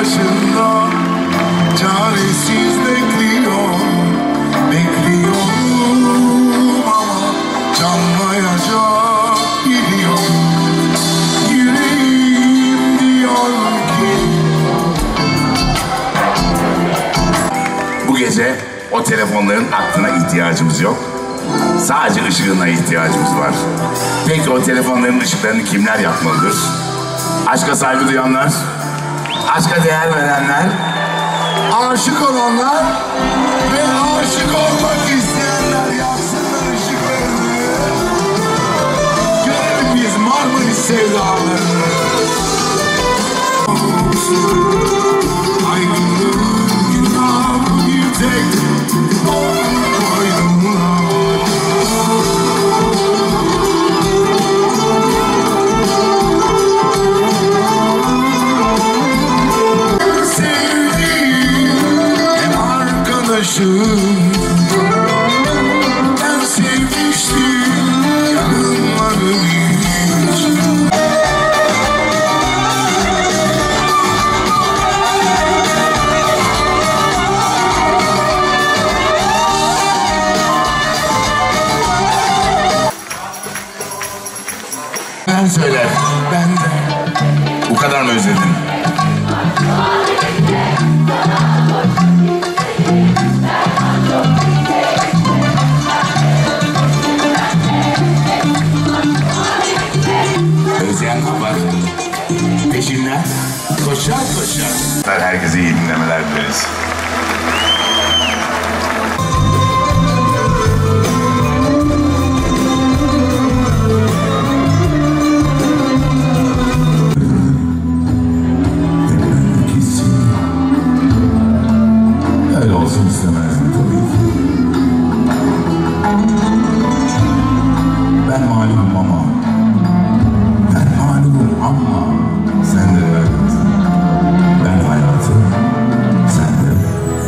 başında çaresiz bekliyorum ama canmayacak biliyorum. Yüreğim diyor ki bu gece o telefonların aklına ihtiyacımız yok. Sadece ışığına ihtiyacımız var. Peki o telefonların ışıklarını kimler yakmalıdır? Aşka saygı duyanlar, aşka değer verenler, aşık olanlar ve aşık olmak isteyenler yaksınlar ışıklarını. Görelim biz Marmaris sevdalarını. Aydınlığın günahı bir tek boynuna. Ben sevmiştim yanılmadım hiç. sen söyle. Ben de. Bu kadar mı özledin? Özleyen kopar. Peşinden koşar koşar. Herkese iyi dinlemeler dileriz. Öyle olsun istemezdim tabii ki. Ben mağlubum ama sen de evet. Ben hayatım, sen de.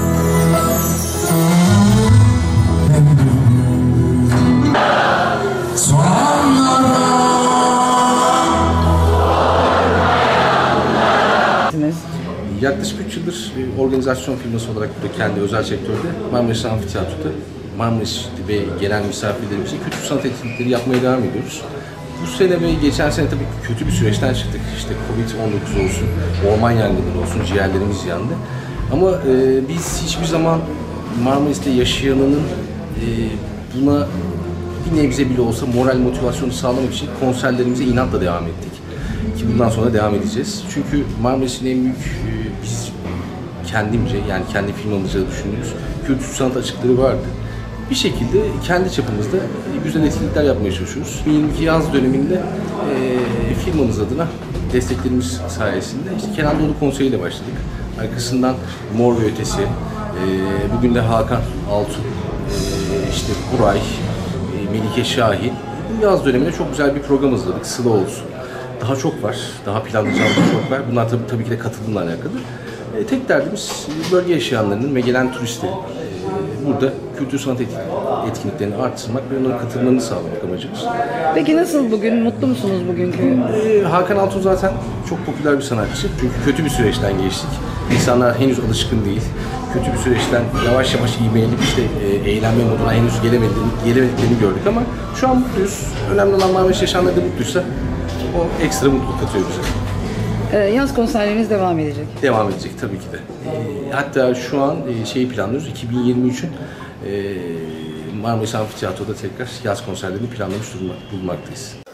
Yaklaşık 3 yıldır organizasyon firması olarak burada kendi özel sektörde Marmaris Amfiteyatro'da Marmaris ve gelen misafirlerimize kültür sanat etkinlikleri yapmaya devam ediyoruz. Bu sene ve geçen sene tabii kötü bir süreçten çıktık. İşte Covid-19 olsun, orman yangınları olsun, ciğerlerimiz yandı. Ama biz hiçbir zaman Marmaris'te yaşayanının buna bir nebze bile olsa moral motivasyonu sağlamak için konserlerimize inatla devam ettik. Ki bundan sonra devam edeceğiz. Çünkü Marmaris'in en büyük biz kendimce yani kendi firmamızca düşündüğümüz kültür sanat açıkları vardı. Bir şekilde kendi çapımızda güzel etkinlikler yapmaya çalışıyoruz. 2022 yaz döneminde firmamız adına desteklerimiz sayesinde işte Kenan Doğulu konseyiyle başladık. Arkasından Mor ve Ötesi, bugün de Hakan Altun, işte Buray, Melike Şahin. Bu yaz döneminde çok güzel bir program hazırladık. Sıla olsun. Daha çok var, daha planlayacağımız çok var. Bunlar tabii ki de katılımla alakalı. Tek derdimiz bölge yaşayanlarının ve gelen turistlerin burada kültür sanat etkinliklerini artırmak ve onların katılımlarını sağlamak amacımız. Peki nasıl bugün? Mutlu musunuz bugünkü? Hakan Altun zaten çok popüler bir sanatçı. Çünkü kötü bir süreçten geçtik. İnsanlar henüz alışkın değil. Kötü bir süreçten yavaş yavaş ivmelenip işte eğlenme moduna henüz gelemediklerini gördük ama şu an mutluyuz. Önemli olan Marmaris yaşayanları da mutluysa o ekstra mutluluk katıyor bize. Yaz konserleriniz devam edecek. Devam edecek tabii ki de. Hatta şu an şeyi planlıyoruz. 2023'ün Marmaris Amfiteyatro'da tekrar yaz konserlerini planlamış bulunmaktayız.